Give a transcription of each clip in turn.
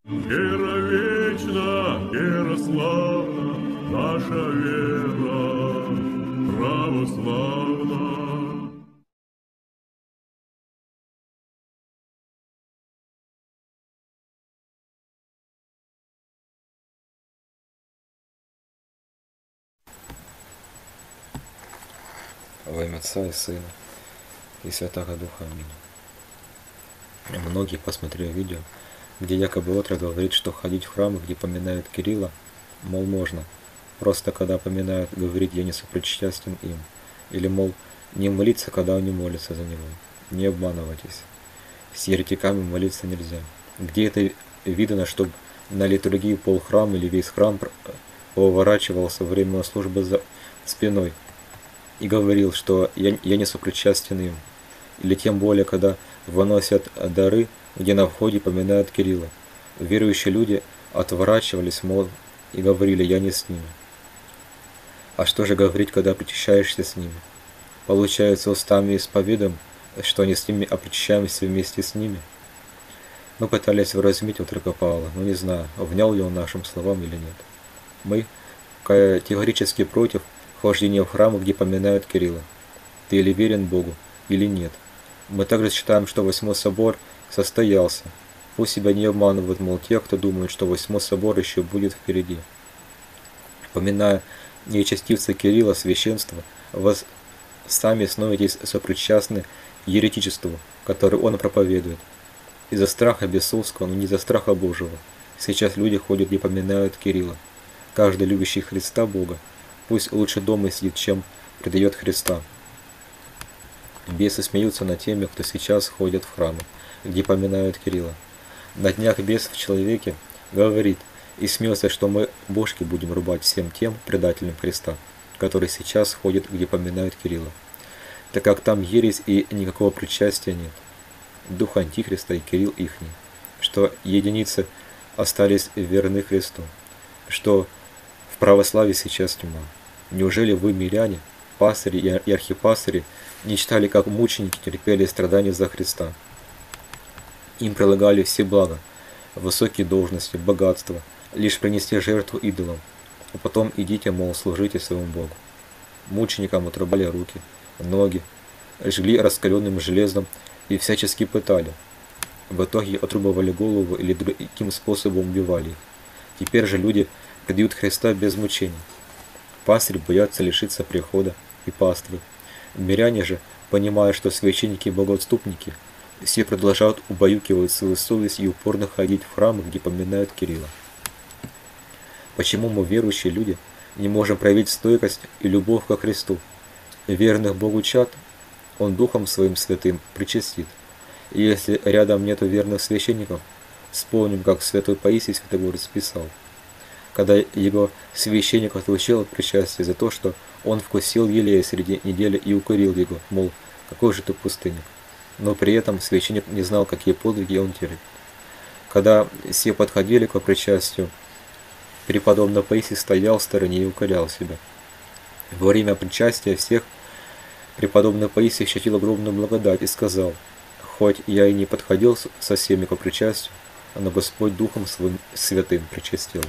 Вера вечна, вера славна, наша вера православна. Во имя Отца и Сына и Святаго Духа. Аминь. Многие посмотрели видео, где якобы отрок говорит, что ходить в храмы, где поминают Кирилла, мол, можно. Просто когда поминают, говорить «я не сопричастен им». Или, мол, не молиться, когда он не молится за него. Не обманывайтесь. С еретиками молиться нельзя. Где это видно, чтобы на литургии полхрама или весь храм поворачивался во время службы за спиной и говорил, что я не сопричастен им. Или тем более, когда выносят дары, где на входе поминают Кирилла. Верующие люди отворачивались, мол, и говорили «я не с ними». А что же говорить, когда причащаешься с ними? Получается, устами исповедуем, что не с ними, а причащаемся вместе с ними. Мы пытались вразумить отрока Павла, но не знаю, внял ли он нашим словам или нет. Мы категорически против хождения в храмы, где поминают Кирилла. Ты или верен Богу, или нет. Мы также считаем, что Восьмой собор состоялся. Пусть себя не обманывают, мол, те, кто думает, что Восьмой собор еще будет впереди. Поминая нечестивца Кирилла, священства, вы сами становитесь сопричастны еретичеству, которое он проповедует. Из-за страха бесовского, но не из-за страха Божьего. Сейчас люди ходят и поминают Кирилла. Каждый любящий Христа Бога пусть лучше дома сидит, чем предает Христа. Бесы смеются над теми, кто сейчас ходит в храмы, где поминают Кирилла. На днях бес в человеке говорит и смеется, что мы бошки будем рубать всем тем предателям Христа, которые сейчас ходят, где поминают Кирилла, так как там ересь и никакого причастия нет. Дух Антихриста и Кирилл ихний, что единицы остались верны Христу, что в православии сейчас тьма. Неужели вы, миряне, пастыри и архипастыри, не читали, как мученики терпели страдания за Христа? Им прилагали все блага, высокие должности, богатства, лишь принести жертву идолам, а потом идите, мол, служите своему Богу. Мученикам отрубали руки, ноги, жгли раскаленным железом и всячески пытали. В итоге отрубывали голову или другим способом убивали их. Теперь же люди предают Христа без мучений. Пастырь боятся лишиться прихода и паствы. Миряне же, понимая, что священники богоотступники, все продолжают убаюкивать свою совесть и упорно ходить в храмы, где поминают Кирилла. Почему мы, верующие люди, не можем проявить стойкость и любовь ко Христу? Верных Богу чад Он Духом Своим Святым причастит. И если рядом нету верных священников, вспомним, как святой Паисий Святогорец писал, когда его священник отлучил от причастия за то, что он вкусил елея среди недели и укорил его, мол, какой же ты пустынник. Но при этом священник не знал, какие подвиги он терпит. Когда все подходили к причастию, преподобный Паисий стоял в стороне и укорял себя. Во время причастия всех преподобный Паисий ощутил огромную благодать и сказал: «Хоть я и не подходил со всеми к причастию, но Господь Духом Своим Святым причастил».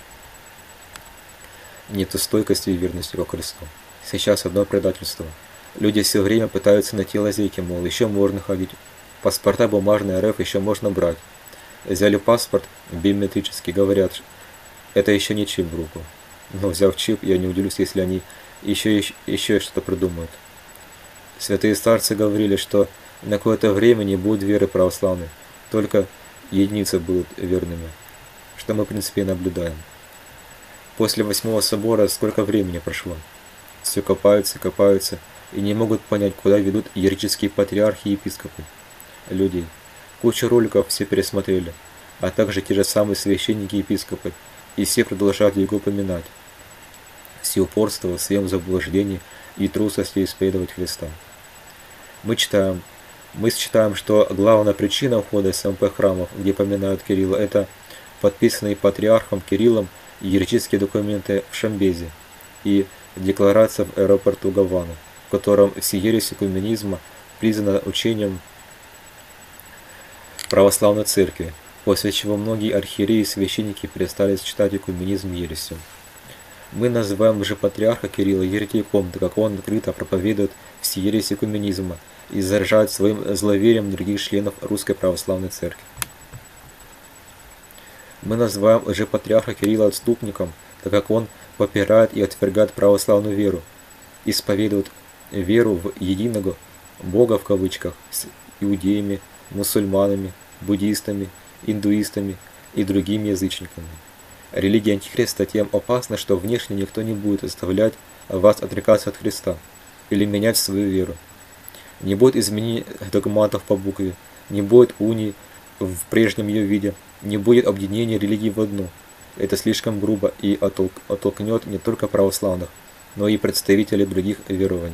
Нету стойкости и верности ко Христу. Сейчас одно предательство. Люди все время пытаются найти лазейки, мол, еще можно ходить. Паспорта бумажные РФ еще можно брать. Взяли паспорт биометрический, говорят, это еще не чип в руку. Но взяв чип, я не удивлюсь, если они еще что-то придумают. Святые старцы говорили, что на какое-то время не будет веры православной, только единицы будут верными, что мы в принципе и наблюдаем. После Восьмого собора сколько времени прошло? Все копаются, копаются и не могут понять, куда ведут еретические патриархи и епископы. Людей. Кучу роликов все пересмотрели, а также те же самые священники и епископы, и все продолжают его упоминать. Все упорство в своем заблуждении и трусости исповедовать Христа. Мы считаем, что главная причина ухода из МП храмов, где поминают Кирилла, это подписанные патриархом Кириллом еретические документы в Шамбезе и декларация в аэропорту Гаваны, в котором все ереси коммунизма признана учением православной церкви, после чего многие архиереи и священники перестали считать экуменизм ересью. Мы называем же патриарха Кирилла еретиком, так как он открыто проповедует все ереси экуменизма и заражает своим зловерием других членов Русской Православной Церкви. Мы называем же патриарха Кирилла отступником, так как он попирает и отвергает православную веру, исповедует веру в единого Бога в кавычках с иудеями, мусульманами, буддистами, индуистами и другими язычниками. Религия Антихриста тем опасна, что внешне никто не будет заставлять вас отрекаться от Христа или менять свою веру. Не будет изменений догматов по букве, не будет унии в прежнем ее виде, не будет объединения религий в одну. Это слишком грубо и оттолкнет не только православных, но и представителей других верований.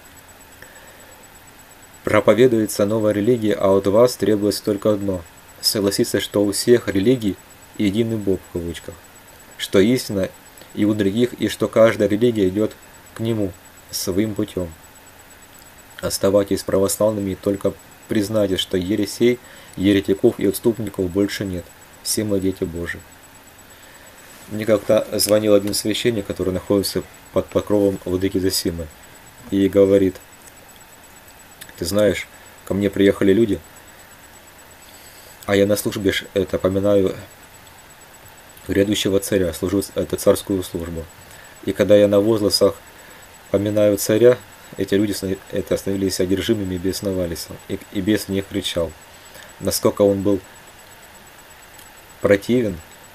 Проповедуется новая религия, а от вас требуется только одно – согласиться, что у всех религий единый Бог в кавычках, что истина и у других, и что каждая религия идет к Нему своим путем. Оставайтесь православными и только признайте, что ересей, еретиков и отступников больше нет. Все мы дети Божии. Мне как-то звонил один священник, который находится под покровом владыки Зосимы, и говорит: ты знаешь, ко мне приехали люди, а я на службе это поминаю грядущего царя, служу эту царскую службу. И когда я на возгласах поминаю царя, эти люди становились одержимыми и бесновались, и бес в них кричал. Насколько он был противен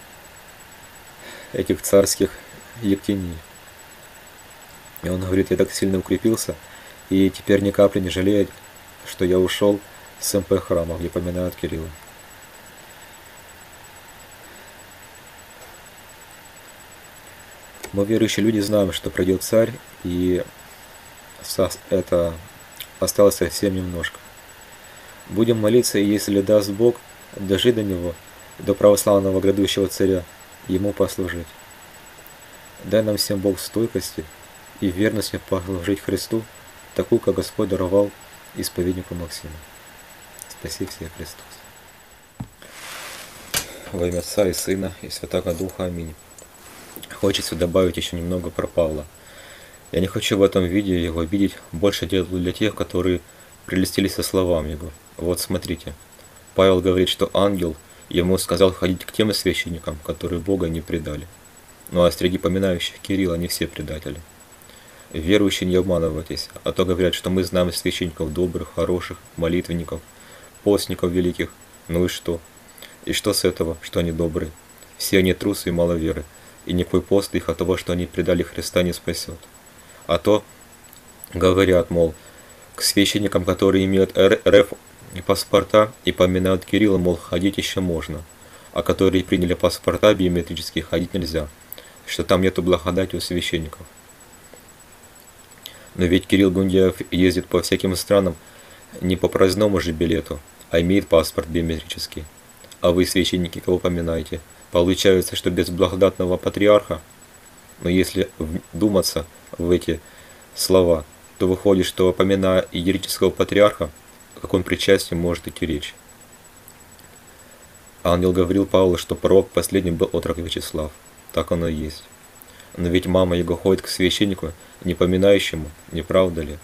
этих царских ектений. И он говорит: я так сильно укрепился, и теперь ни капли не жалею, что я ушел с МП храма, где поминают Кирилла. Мы, верующие люди, знаем, что придет царь, и это осталось совсем немножко. Будем молиться, и если даст Бог, дожить до него, до православного грядущего царя, ему послужить. Дай нам всем Бог стойкости и верности послужить Христу, такую, как Господь даровал исповеднику Максиму. Спаси всех Христос. Во имя Отца и Сына и Святого Духа. Аминь. Хочется добавить еще немного про Павла. Я не хочу в этом видео его видеть, больше делаю для тех, которые прелестились со словами его. Вот смотрите. Павел говорит, что ангел ему сказал ходить к тем священникам, которые Бога не предали. Ну а среди поминающих Кирилла не все предатели. Верующие, не обманывайтесь, а то говорят, что мы знаем священников добрых, хороших, молитвенников, постников великих. Ну и что? И что с этого, что они добрые? Все они трусы и мало веры, и никакой пост их от того, что они предали Христа, не спасет. А то говорят, мол, к священникам, которые имеют РФ паспорта и поминают Кирилла, мол, ходить еще можно, а которые приняли паспорта биометрические, ходить нельзя, что там нету благодати у священников. Но ведь Кирилл Гундяев ездит по всяким странам не по проездному же билету, а имеет паспорт биометрический. А вы, священники, кого поминаете? Получается, что без благодатного патриарха? Но если вдуматься в эти слова, то выходит, что поминая иеретического патриарха, о каком причастии может идти речь. Ангел говорил Павлу, что пророк последний был отрок Вячеслав. Так оно и есть. Но ведь мама его ходит к священнику, не поминающему, не правда ли?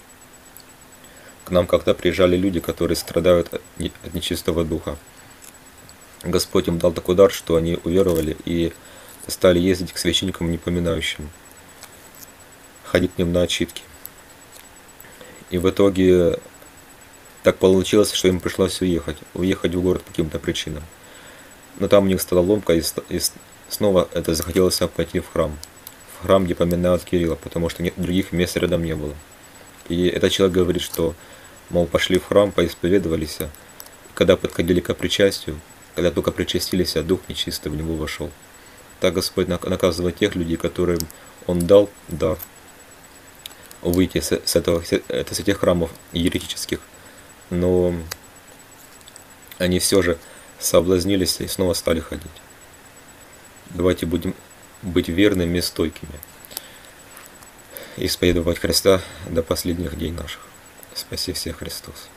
К нам как-то приезжали люди, которые страдают от нечистого духа. Господь им дал такой дар, что они уверовали и стали ездить к священникам не поминающим, ходить к ним на отчитки. И в итоге так получилось, что им пришлось уехать в город по каким-то причинам. Но там у них стала ломка, и снова это захотелось пойти в храм, где поминают Кирилла, потому что других мест рядом не было. И этот человек говорит, что, мол, пошли в храм, поисповедовались, когда подходили к причастию, когда только причастились, дух нечистый в него вошел. Так Господь наказывает тех людей, которым Он дал дар выйти с этих храмов еретических, но они все же соблазнились и снова стали ходить. Давайте будем быть верными и стойкими, исповедовать Христа до последних дней наших. Спаси всех Христос.